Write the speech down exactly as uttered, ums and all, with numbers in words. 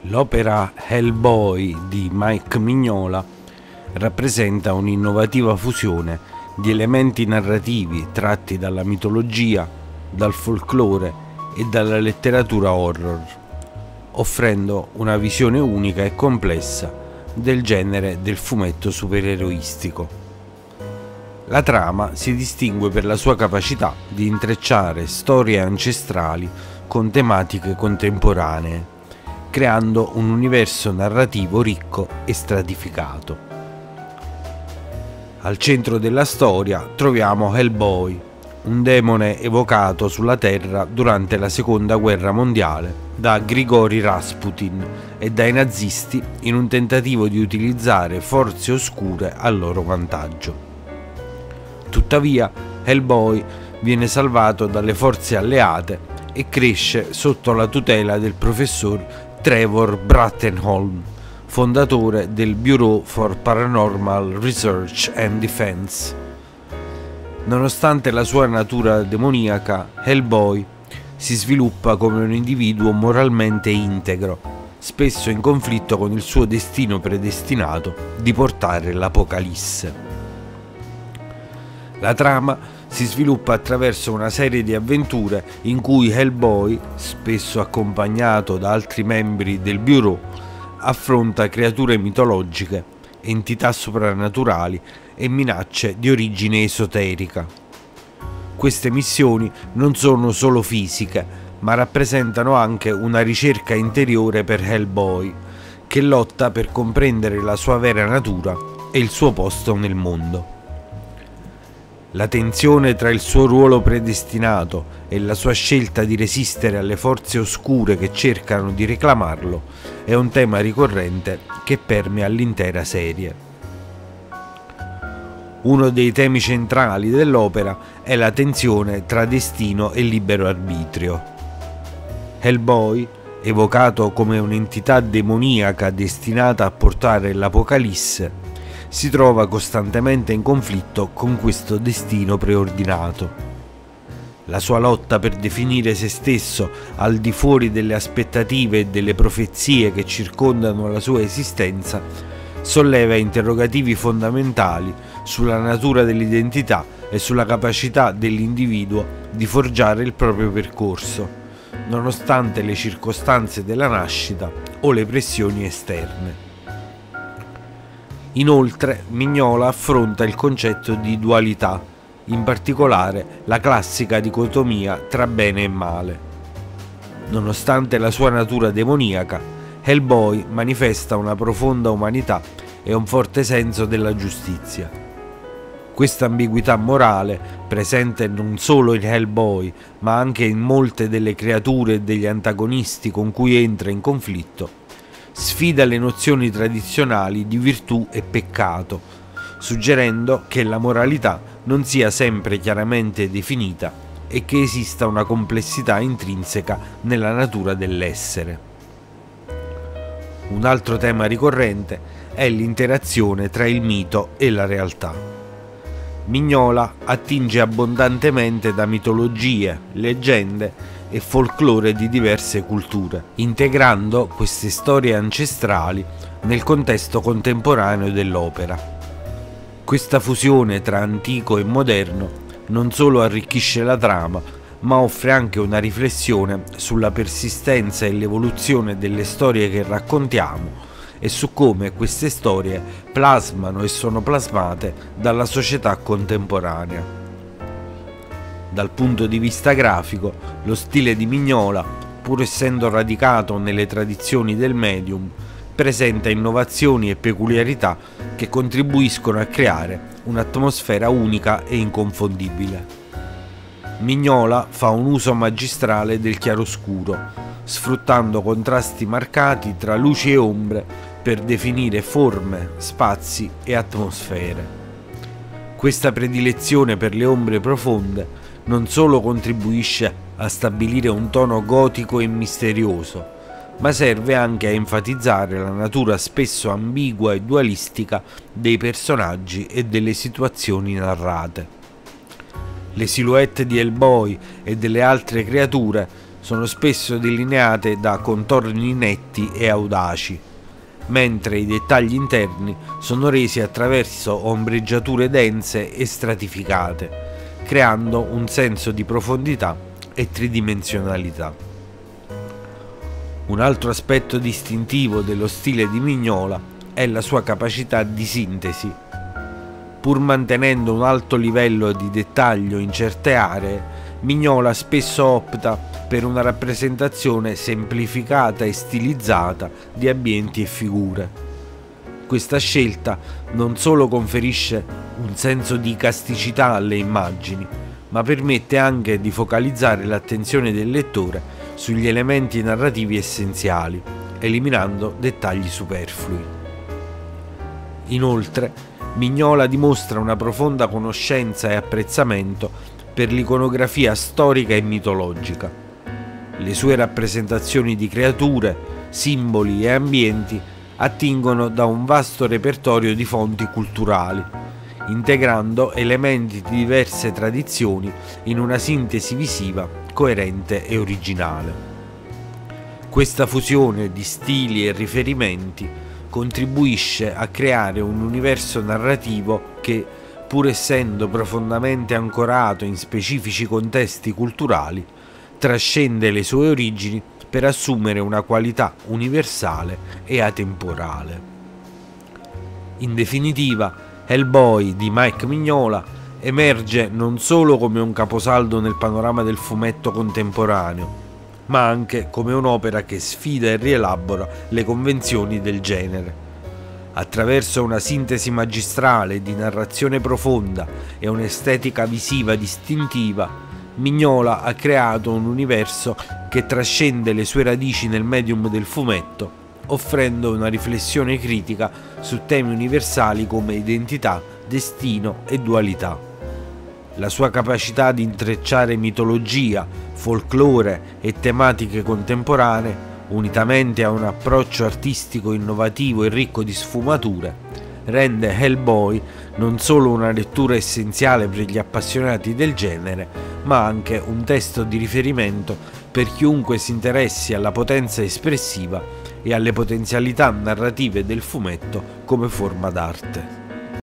L'opera Hellboy di Mike Mignola rappresenta un'innovativa fusione di elementi narrativi tratti dalla mitologia, dal folklore e dalla letteratura horror, offrendo una visione unica e complessa del genere del fumetto supereroistico. La trama si distingue per la sua capacità di intrecciare storie ancestrali con tematiche contemporanee, creando un universo narrativo ricco e stratificato. Al centro della storia troviamo Hellboy, un demone evocato sulla Terra durante la Seconda Guerra Mondiale da Grigori Rasputin e dai nazisti in un tentativo di utilizzare forze oscure a loro vantaggio. Tuttavia, Hellboy viene salvato dalle forze alleate e cresce sotto la tutela del professor Trevor Brackenholm, fondatore del Bureau for Paranormal Research and Defense. Nonostante la sua natura demoniaca, Hellboy si sviluppa come un individuo moralmente integro, spesso in conflitto con il suo destino predestinato di portare l'Apocalisse. La trama si sviluppa attraverso una serie di avventure in cui Hellboy, spesso accompagnato da altri membri del Bureau, affronta creature mitologiche, entità soprannaturali e minacce di origine esoterica. Queste missioni non sono solo fisiche, ma rappresentano anche una ricerca interiore per Hellboy, che lotta per comprendere la sua vera natura e il suo posto nel mondo. La tensione tra il suo ruolo predestinato e la sua scelta di resistere alle forze oscure che cercano di reclamarlo è un tema ricorrente che permea l'intera serie. Uno dei temi centrali dell'opera è la tensione tra destino e libero arbitrio. Hellboy, evocato come un'entità demoniaca destinata a portare l'Apocalisse, si trova costantemente in conflitto con questo destino preordinato. La sua lotta per definire se stesso al di fuori delle aspettative e delle profezie che circondano la sua esistenza solleva interrogativi fondamentali sulla natura dell'identità e sulla capacità dell'individuo di forgiare il proprio percorso, nonostante le circostanze della nascita o le pressioni esterne. Inoltre, Mignola affronta il concetto di dualità, in particolare la classica dicotomia tra bene e male. Nonostante la sua natura demoniaca, Hellboy manifesta una profonda umanità e un forte senso della giustizia. Questa ambiguità morale, presente non solo in Hellboy, ma anche in molte delle creature e degli antagonisti con cui entra in conflitto, sfida le nozioni tradizionali di virtù e peccato, suggerendo che la moralità non sia sempre chiaramente definita e che esista una complessità intrinseca nella natura dell'essere. Un altro tema ricorrente è l'interazione tra il mito e la realtà. Mignola attinge abbondantemente da mitologie, leggende e folklore di diverse culture, integrando queste storie ancestrali nel contesto contemporaneo dell'opera. Questa fusione tra antico e moderno non solo arricchisce la trama, ma offre anche una riflessione sulla persistenza e l'evoluzione delle storie che raccontiamo e su come queste storie plasmano e sono plasmate dalla società contemporanea. Dal punto di vista grafico, lo stile di Mignola, pur essendo radicato nelle tradizioni del medium, presenta innovazioni e peculiarità che contribuiscono a creare un'atmosfera unica e inconfondibile. Mignola fa un uso magistrale del chiaroscuro, sfruttando contrasti marcati tra luci e ombre per definire forme, spazi e atmosfere. Questa predilezione per le ombre profonde non solo contribuisce a stabilire un tono gotico e misterioso, ma serve anche a enfatizzare la natura spesso ambigua e dualistica dei personaggi e delle situazioni narrate. Le silhouette di Hellboy e delle altre creature sono spesso delineate da contorni netti e audaci, mentre i dettagli interni sono resi attraverso ombreggiature dense e stratificate, creando un senso di profondità e tridimensionalità. Un altro aspetto distintivo dello stile di Mignola è la sua capacità di sintesi. Pur mantenendo un alto livello di dettaglio in certe aree, Mignola spesso opta per una rappresentazione semplificata e stilizzata di ambienti e figure. Questa scelta non solo conferisce un senso di casticità alle immagini, ma permette anche di focalizzare l'attenzione del lettore sugli elementi narrativi essenziali, eliminando dettagli superflui. Inoltre, Mignola dimostra una profonda conoscenza e apprezzamento per l'iconografia storica e mitologica. Le sue rappresentazioni di creature, simboli e ambienti attingono da un vasto repertorio di fonti culturali, integrando elementi di diverse tradizioni in una sintesi visiva coerente e originale. Questa fusione di stili e riferimenti contribuisce a creare un universo narrativo che, pur essendo profondamente ancorato in specifici contesti culturali, trascende le sue origini per assumere una qualità universale e atemporale. In definitiva, Hellboy di Mike Mignola emerge non solo come un caposaldo nel panorama del fumetto contemporaneo, ma anche come un'opera che sfida e rielabora le convenzioni del genere. Attraverso una sintesi magistrale di narrazione profonda e un'estetica visiva distintiva, Mignola ha creato un universo che trascende le sue radici nel medium del fumetto, offrendo una riflessione critica su temi universali come identità, destino e dualità. La sua capacità di intrecciare mitologia, folklore e tematiche contemporanee, unitamente a un approccio artistico innovativo e ricco di sfumature, rende Hellboy non solo una lettura essenziale per gli appassionati del genere, ma anche un testo di riferimento per chiunque si interessi alla potenza espressiva e alle potenzialità narrative del fumetto come forma d'arte.